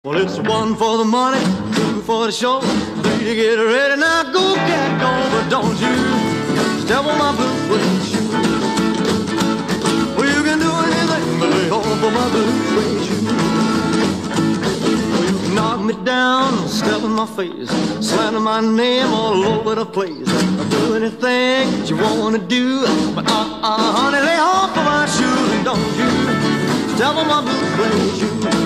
Well, it's one for the money, two for the show, three to get ready. Now go, cat, go, but don't you step on my blue suede shoe. Well, you can do anything but lay off of my blue suede shoe. Well, you can knock me down, step in my face, slander my name all over the place. I'll do anything that you wanna do, but honey, lay off of my shoes and don't you step on my blue suede shoe.